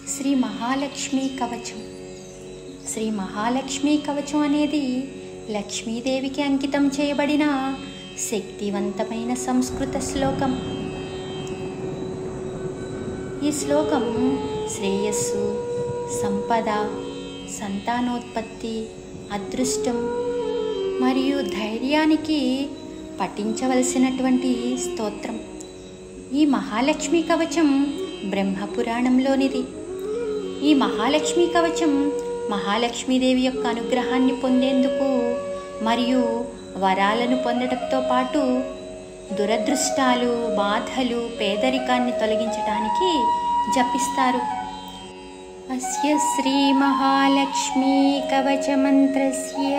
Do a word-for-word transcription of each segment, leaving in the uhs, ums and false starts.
శ్రీ మహాలక్ష్మీ కవచం. శ్రీ మహాలక్ష్మీ కవచం అనేది లక్ష్మీదేవికి అంకితం చేయబడిన శక్తివంతమైన సంస్కృత శ్లోకం. ఈ శ్లోకం శ్రేయస్సు, సంపద, సంతానోత్పత్తి, అదృష్టం మరియు ధైర్యానికి పఠించవలసినటువంటి స్తోత్రం. ఈ మహాలక్ష్మీ కవచం బ్రహ్మపురాణంలోనిది. ఈ మహాలక్ష్మీ కవచం మహాలక్ష్మీదేవి యొక్క అనుగ్రహాన్ని పొందేందుకు మరియు వరాలను పొందడంతో పాటు దురదృష్టాలు, బాధలు, పేదరికాన్ని తొలగించడానికి జపిస్తారు. అస్య శ్రీ మహాలక్ష్మీ కవచ మంత్రస్య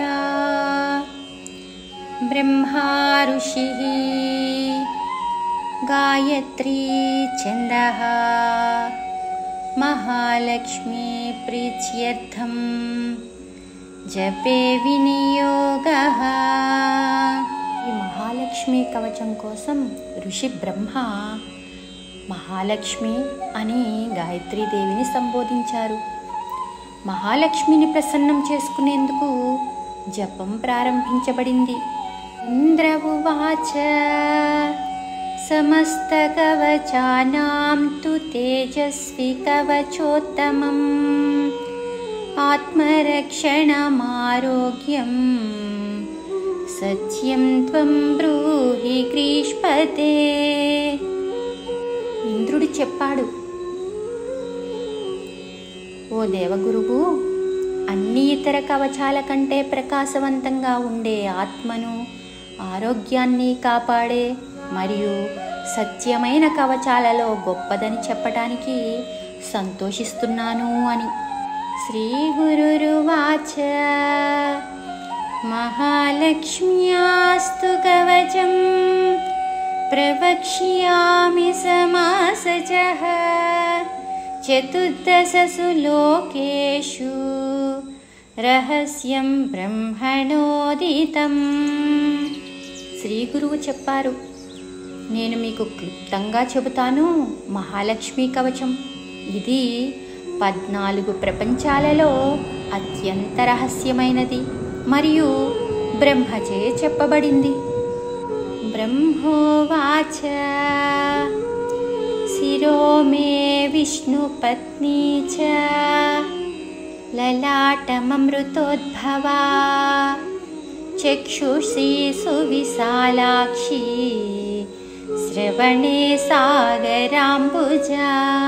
బ్రహ్మా ఋషిః గాయత్రీ ఛందః మహాలక్ష్మీ ప్రీత్యర్థం జపే వినియోగః. ఈ మహాలక్ష్మీ కవచం కోసం ఋషి బ్రహ్మ మహాలక్ష్మి అని గాయత్రీదేవిని సంబోధించారు. మహాలక్ష్మిని ప్రసన్నం చేసుకునేందుకు జపం ప్రారంభించబడింది. ఇంద్ర ఉవాచ సమస్త కవచానాం తు తేజస్వి కవచోత్తమం ఆత్మరక్షణమారోగ్యం సత్యం త్వం బ్రూహి గ్రీష్పతే. ఇంద్రుడు చెప్పాడు, ఓ దేవగురువు, అన్ని ఇతర కవచాల కంటే ప్రకాశవంతంగా ఉండే ఆత్మను, ఆరోగ్యాన్ని కాపాడే మరియు సత్యమైన కవచాలలో గొప్పదని చెప్పటానికి సంతోషిస్తున్నాను అని. శ్రీ గురురువాచ మహాలక్ష్మ్యాస్తు కవచం ప్రవక్ష్యామి సమాసజః చతుర్దశసు లోకేషు రహస్యం బ్రహ్మణోదితం. శ్రీ గురువు చెప్పారు, నేను మీకు క్లుప్తంగా చెబుతాను. మహాలక్ష్మీ కవచం ఇది పద్నాలుగు ప్రపంచాలలో అత్యంత రహస్యమైనది మరియు బ్రహ్మచే చెప్పబడింది. బ్రహ్మోవాచ శిరో మే విష్ణుపత్నీ చ లలాటమమృతోద్భవా చక్షుషి సువిశాలాక్షి శ్రవణే సాగరాంబుజా.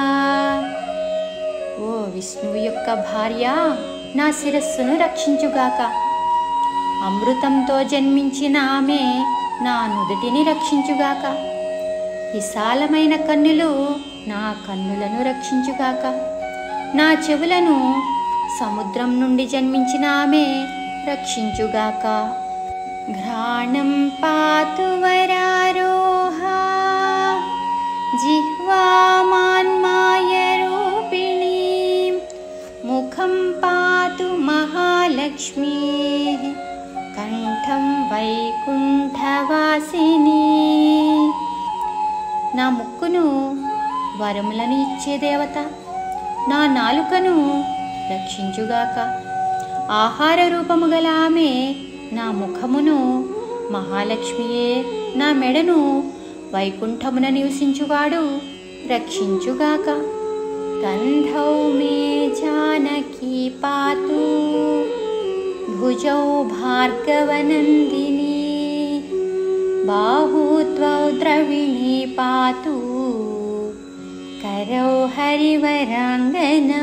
ఓ విష్ణువు యొక్క భార్య, నా శిరస్సును రక్షించుగాక. అమృతంతో జన్మించిన ఆమె నా నుదుటిని రక్షించుగాక. విశాలమైన కన్నులు నా కన్నులను రక్షించుగాక. నా చెవులను సముద్రం నుండి జన్మించిన ఆమె రక్షించుగాక. ఘ్రాణం పాతు వరారోహ జిహ్వామాన్మాయ రూపిణీ ముఖం పాతు మహాలక్ష్మీ కంఠం వైకుంఠవాసిని. నా ముక్కును వరములను ఇచ్చే దేవత, నా నాలుకను రక్షించుగాక. ఆహార రూపము గల ఆమె నా ముఖమును మహాలక్ష్మియే, నా మెడను వైకుంఠమున నివసించువాడు రక్షించుగాక. కంఠౌ మే జానకీ పాతు భుజౌ భార్గవనందిని బాహూ త్వౌ ద్రవిణీ పాతు కరౌ హరివరాంగనా.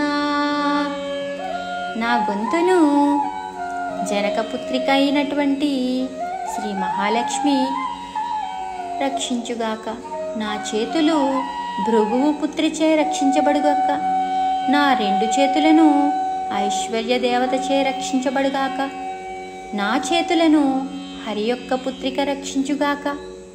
నా గొంతును జనకపుత్రిక అయినటువంటి శ్రీ మహాలక్ష్మి రక్షించుగాక. నా చేతులు భృగువు పుత్రిచే రక్షించబడుగాక. నా రెండు చేతులను ఐశ్వర్య దేవతచే రక్షించబడుగాక. నా చేతులను హరి యొక్క పుత్రిక రక్షించుగాక.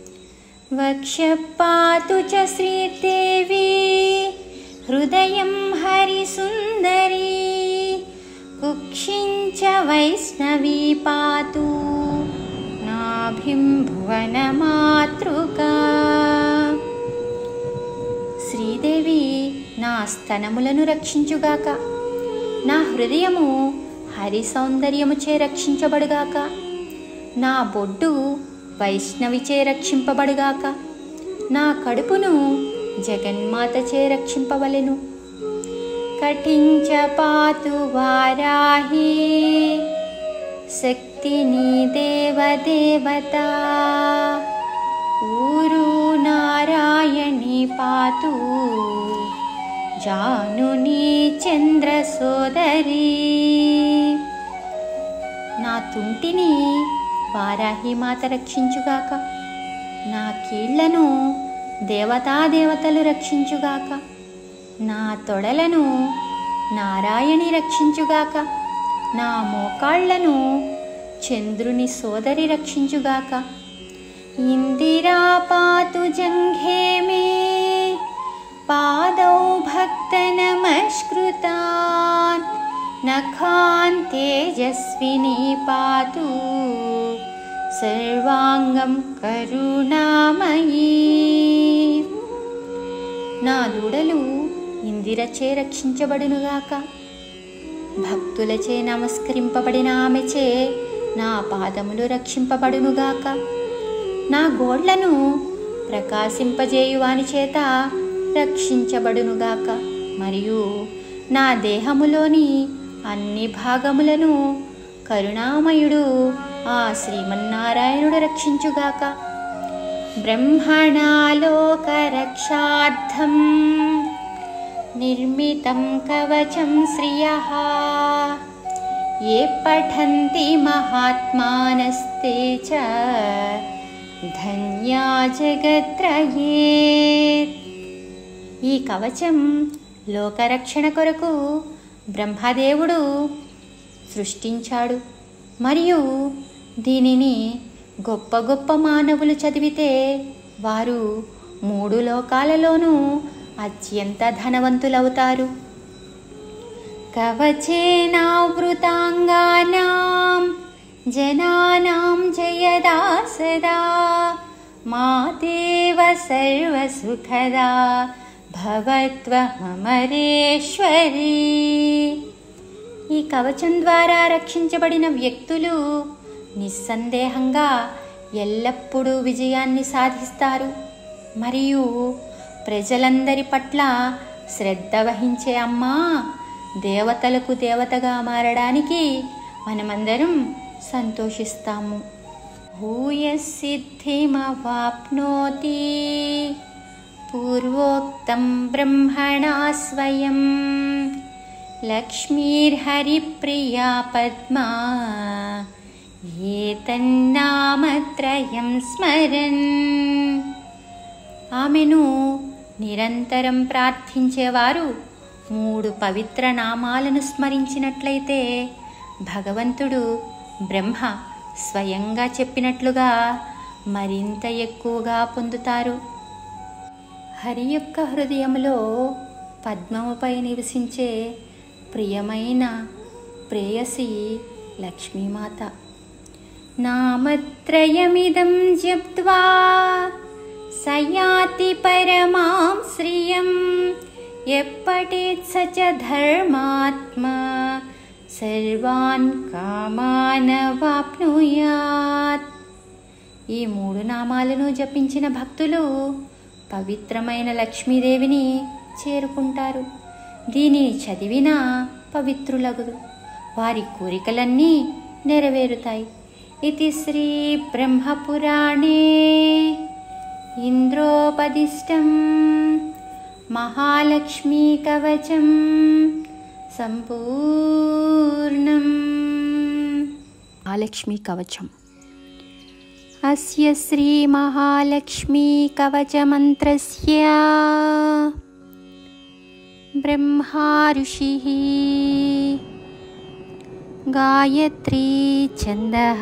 వక్షపాతు చ శ్రీదేవి హృదయం హరి సుందరి కుక్షించ వైష్ణవీ పాతు నాభిం భువన మాతృకా. శ్రీదేవి నా స్తనములను రక్షించుగాక. నా హృదయము హరి సౌందర్యముచే రక్షించబడుగాక. నా బొడ్డు వైష్ణవిచే రక్షింపబడుగాక. నా కడుపును జగన్మాతచే రక్షింపవలెను. కఠించ పాతు వారాహి శక్తిని దేవదేవత. ఊరు నారాయణి పాతు జానుని చంద్ర సోదరి. నా తుంటిని వారాహి మాత రక్షించుగాక. నా కీళ్లను దేవతాదేవతలు రక్షించుగాక. నా తొడలను నారాయణి రక్షించుగాక. నా మోకాళ్లను చంద్రుని సోదరి రక్షించుగాక. ఇందిరా పాతు జంఘే మే పాదౌ భక్త నమస్కృతాన్. నఖాన్ తేజస్విని పాతు సర్వాంగం కరుణామయీ. నా దూడలు ఇందిరచే రక్షించబడునుగాక. భక్తులచే నమస్కరింపబడిన ఆమెచే నా పాదములు రక్షింపబడునుగాక. నా గోళ్లను ప్రకాశింపజేయువాని చేత రక్షించబడునుగాక. మరియు నా దేహములోని అన్ని భాగములను కరుణామయుడు ఆ శ్రీమన్నారాయణుడు రక్షించుగాక. బ్రహ్మణాలోకరక్షార్థం నిర్మితం కవచం శ్రియః. ఏ పఠంతి మహాత్మానస్తే చ ధన్యా జగత్రయే. ఈ కవచం లోకరక్షణ కొరకు బ్రహ్మదేవుడు సృష్టించాడు. మరియు దీనిని గొప్ప గొప్ప మానవులు చదివితే వారు మూడు లోకాలలోనూ అత్యంత ధనవంతులవుతారు. కవచేనావృతాంగానాం జనానాం జయదా సదా మాదేవ సర్వసుఖదా భవత్వమరేశ్వరీ. ఈ కవచం ద్వారా రక్షించబడిన వ్యక్తులు నిస్సందేహంగా ఎల్లప్పుడూ విజయాన్ని సాధిస్తారు. మరియు ప్రజలందరి పట్ల శ్రద్ధ వహించే అమ్మా, దేవతలకు దేవతగా మారడానికి మనమందరం సంతోషిస్తాము. భూయసిద్ధిమవాప్నోతి పూర్వోక్తం బ్రహ్మణా స్వయం. లక్ష్మీర్హరిప్రియా పద్మా ఏతన్నామత్రయం స్మరన్. ఆమెను నిరంతరం ప్రార్థించేవారు మూడు పవిత్ర నామాలను స్మరించినట్లయితే భగవంతుడు బ్రహ్మ స్వయంగా చెప్పినట్లుగా మరింత ఎక్కువగా పొందుతారు. హరి యొక్క హృదయంలో పద్మముపై నివసించే ప్రియమైన ప్రేయసి లక్ష్మీమాత. నామత్రయమిదం జప్త్వా సయాతి పరమాం శ్రియం. యప్పఠేత్ స చ ధర్మాత్మా సర్వాన్ కామానవాప్నుయాత్. ఈ మూడు నామాలను జపించిన భక్తులు పవిత్రమైన లక్ష్మీదేవిని చేరుకుంటారు. దీనిని చదివిన పవిత్రులగురు, వారి కోరికలన్నీ నెరవేరుతాయి. ఇది శ్రీ బ్రహ్మపురాణే ఇంద్రోపదిష్టం మహాలక్ష్మీ కవచం సంపూర్ణం. మహాలక్ష్మీ కవచం. అస్య శ్రీ మహాలక్ష్మీ కవచమంత్రస్య బ్రహ్మా ఋషిః గాయత్రీ ఛందః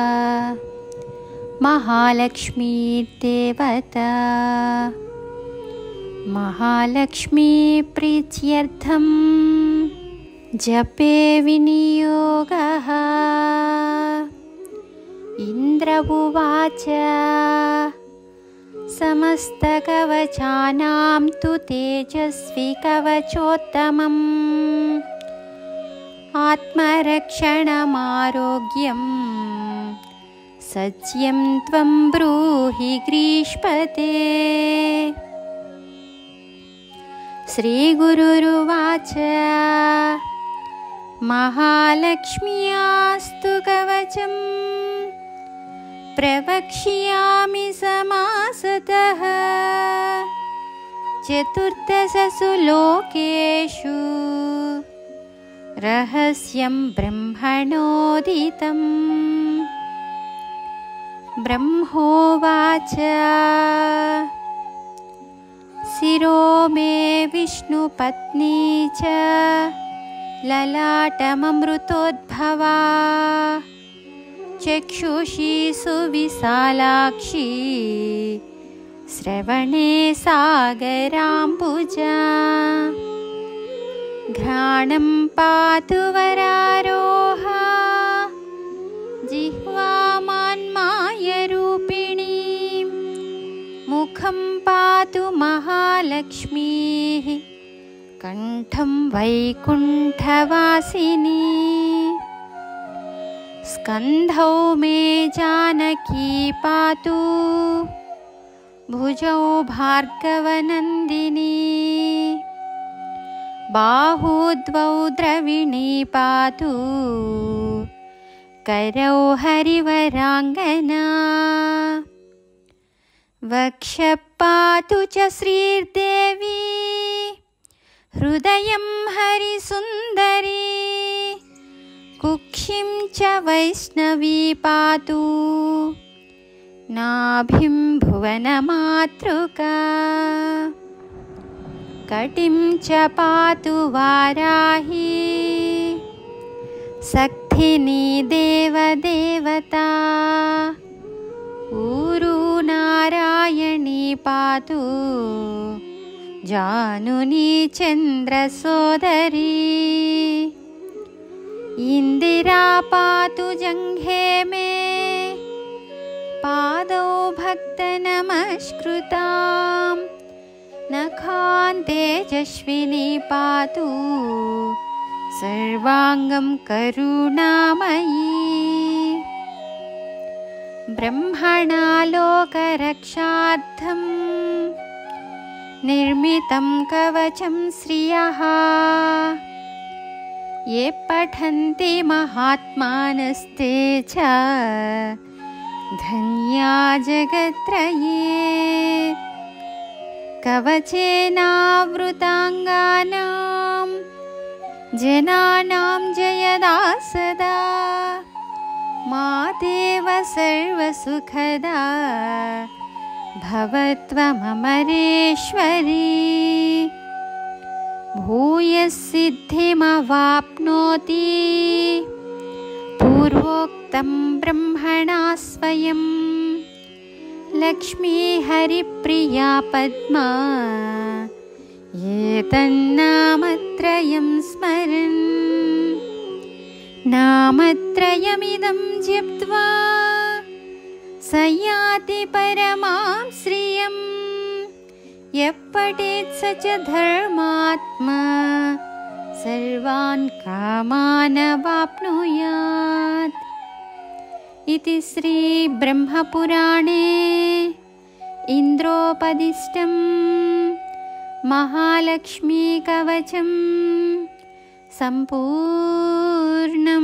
మహాలక్ష్మీ దేవతా. మహాలక్ష్మీ ప్రీత్యర్థం జపే వినియోగః. ఇంద్ర ఉవాచ समस्तकवचानां तु तेजस्वी कवचोत्तमम् आत्मरक्षणमारोग्यं सत्यं त्वं ब्रूहि ग्रीष्पते। श्रीगुरुरुवाच महालक्ष्म्यास्तु कवचं प्रवक्ष्यामि समासतः चतुर्दशसु लोकेषु रहस्यं ब्रह्मणोदितम्। ब्रह्मोवाच शिरो मे विष्णुपत्नी च ललाटममृतोद्भवा चक्षुषी सुविशालाक्षी श्रवणे सागराम्बुजा घ्राणं पातु वरारोहा जिह्वा मान्मायरूपिणी मुखं पातु महालक्ष्मीः कण्ठं वैकुण्ठवासिनी स्कन्धौ मे जानकी पातु भुजौ भार्गवनन्दिनी बाहू द्वौ द्रविणी पातु करौ हरिवराङ्गना वक्षः पातु च श्रीर्देवी हृदयं हरिसुन्दरी कुक्षिं च वैष्णवी पातु नाभिं भुवनमातृका कटिं च पातु वाराही सक्थिनी देवदेवता ऊरू नारायणी पातु जानुनी चन्द्रसोदरी इंदिरा पातु जङ्घे मे पादौ भक्तनमस्कृतां नखान् तेजस्विनी पातु सर्वाङ्गं करुणामयी ब्रह्मणा लोकरक्षार्थं निर्मितं कवचं श्रियः ये पठन्ति महात्मानस्ते च धन्या जगत्त्रये कवचेनावृताङ्गानां जनानां जयदा सदा मादेव सर्वसुखदा भवत्वमरेश्वरी भूयसिद्धिमवाप्नोति पूर्वोक्तं ब्रह्मणा स्वयं लक्ष्मी हरिप्रिया पद्मा एतन्नामत्रयं स्मरन् नामत्रयमिदं जप्त्वा स याति परमां श्रियं यः पठेत् स च धर्मात्मा सर्वान् कामान् अवाप्नुयात् इति श्री ब्रह्मपुराणे इन्द्रोपदिष्टं महालक्ष्मी कवचं सम्पूर्णम्।